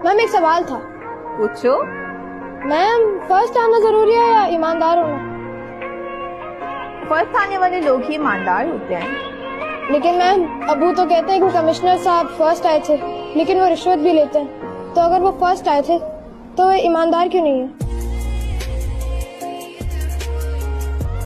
Ma'am एक सवाल था। पूछो। मैम फर्स्ट आना जरूरी है या ईमानदार होना? फर्स्ट आने वाले लोग ही ईमानदार होते हैं। लेकिन मैम अबू तो कहते हैं कि कमिश्नर साहब फर्स्ट आए थे लेकिन वो रिश्वत भी लेते हैं, तो अगर वो फर्स्ट आए थे तो वे ईमानदार क्यों नहीं है?